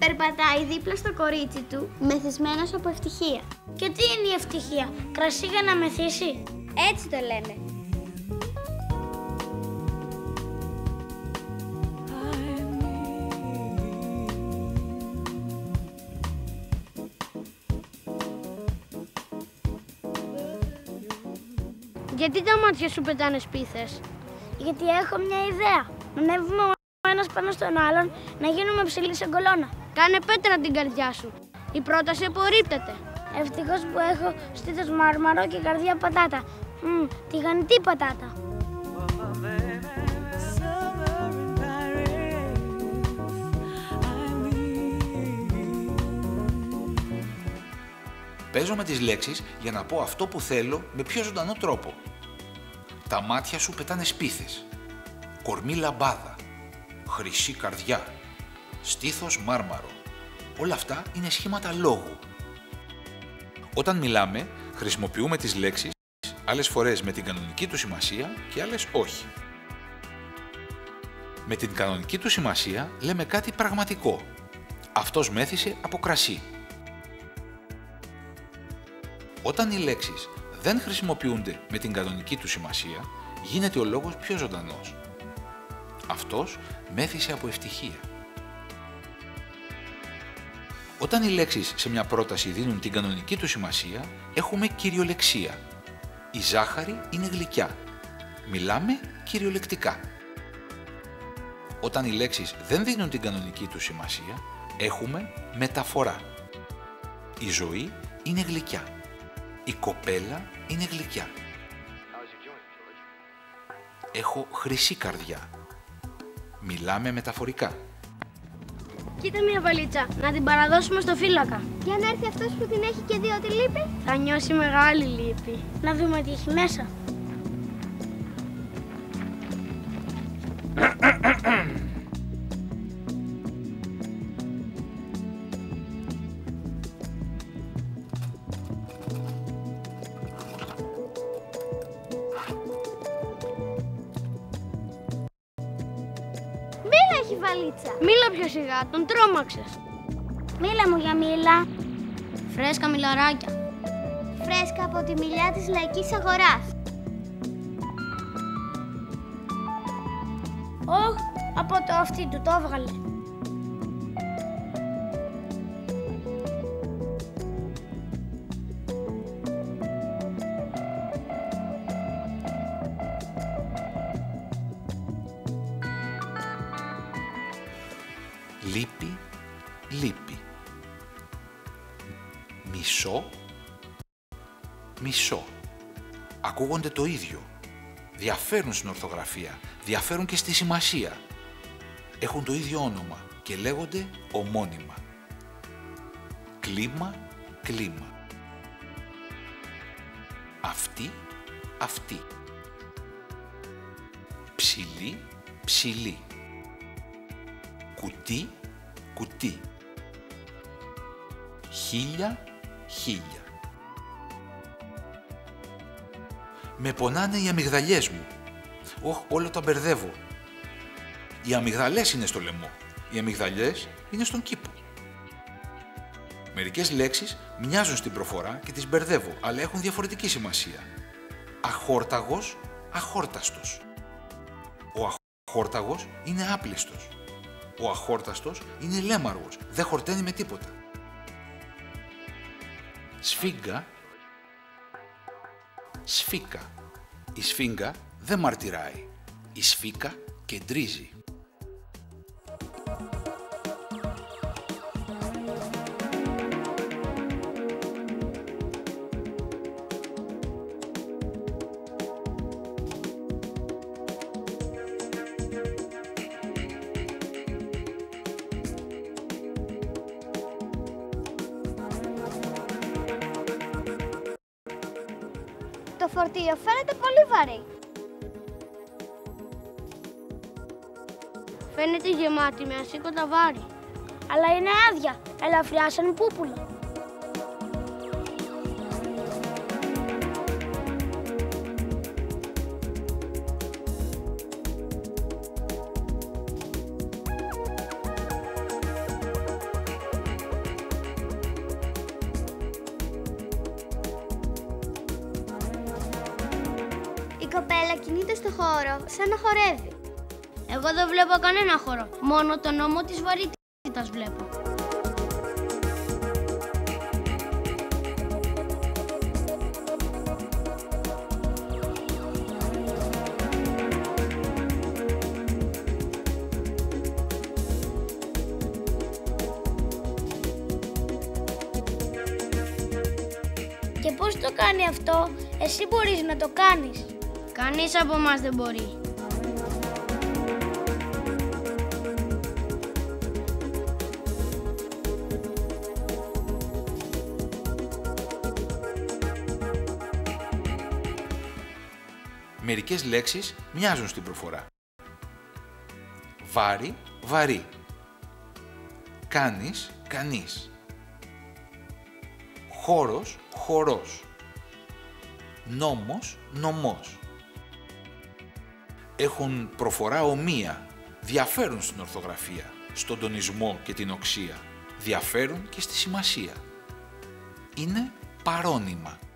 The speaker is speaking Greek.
Περπατάει δίπλα στο κορίτσι του, μεθυσμένος από ευτυχία. Και τι είναι η ευτυχία, κρασί για να μεθύσει? Έτσι το λέμε. Γιατί τα μάτια σου πετάνε σπίθες? Γιατί έχω μια ιδέα. Να ανέβουμε ο ένας πάνω στον άλλον, να γίνουμε ψηλοί σε κολόνα. Κάνε πέτρα την καρδιά σου. Η πρόταση απορρίπτεται. Ευτυχώς που έχω στήθος μάρμαρο και καρδιά πατάτα. Τηγανιτή πατάτα. Παίζω με τις λέξεις για να πω αυτό που θέλω με πιο ζωντανό τρόπο. Τα μάτια σου πετάνε σπίθες. Κορμί λαμπάδα. Χρυσή καρδιά. Στήθος μάρμαρο. Όλα αυτά είναι σχήματα λόγου. Όταν μιλάμε, χρησιμοποιούμε τις λέξεις άλλες φορές με την κανονική του σημασία και άλλες όχι. Με την κανονική του σημασία λέμε κάτι πραγματικό. Αυτός μέθησε από κρασί. Όταν οι λέξεις δεν χρησιμοποιούνται με την κανονική του σημασία, γίνεται ο λόγος πιο ζωντανός. Αυτός μέθησε από ευτυχία. Όταν οι λέξεις σε μια πρόταση δίνουν την κανονική του σημασία, έχουμε κυριολεξία. Η ζάχαρη είναι γλυκιά. Μιλάμε κυριολεκτικά. Όταν οι λέξεις δεν δίνουν την κανονική του σημασία, έχουμε μεταφορά. Η ζωή είναι γλυκιά. Η κοπέλα είναι γλυκιά. Έχω χρυσή καρδιά. Μιλάμε μεταφορικά. Κοίτα μια βαλίτσα, να την παραδώσουμε στο φύλακα. Για να έρθει αυτός που την έχει και δει ότι λείπει. Θα νιώσει μεγάλη λύπη. Να δούμε τι έχει μέσα. Μίλα έχει βαλίτσα. Μίλα πιο σιγά, τον τρόμαξες. Μίλα μου για μίλα. Φρέσκα μιλαράκια. Φρέσκα από τη μιλιά της λαϊκής αγοράς. Όχ, από το αυτί του το έβγαλε. Λύπη, λύπη. Μισό, μισό. Ακούγονται το ίδιο. Διαφέρουν στην ορθογραφία, διαφέρουν και στη σημασία. Έχουν το ίδιο όνομα και λέγονται ομώνυμα. Κλίμα, κλίμα. Αυτή, αυτή. Ψηλή, ψηλή. Κουτί, κουτί. Χίλια, χίλια. Με πονάνε οι αμυγδαλιές μου. Όλο τα μπερδεύω. Οι αμυγδαλές είναι στο λαιμό. Οι αμυγδαλιές είναι στον κήπο. Μερικές λέξεις μοιάζουν στην προφορά και τις μπερδεύω, αλλά έχουν διαφορετική σημασία. Αχόρταγος, αχόρταστος. Ο αχόρταγος είναι άπλιστος. Ο αχόρταστος είναι λέμαργος, δεν χορταίνει με τίποτα. Σφίγγα, σφίκα. Η σφίγγα δεν μαρτυράει. Η σφίκα κεντρίζει. Το φορτίο φαίνεται πολύ βαρύ. Φαίνεται γεμάτη με ασήκωτα βάρη. Αλλά είναι άδεια, ελαφριά σαν πούπουλα. κινείται στο χώρο σαν να χορεύει. Εγώ δεν βλέπω κανένα χώρο, μόνο τον νόμο της βαρύτητας βλέπω. Και πώς το κάνει αυτό, εσύ μπορείς να το κάνεις. Κανείς από εμάς δεν μπορεί. Μερικές λέξεις μοιάζουν στην προφορά. Βάρη, βαρύ. Κάνεις, κανείς. Χώρος, χορός. Νόμος, νομός. Έχουν προφορά ομοία, διαφέρουν στην ορθογραφία, στον τονισμό και την οξία, διαφέρουν και στη σημασία. Είναι παρώνυμα.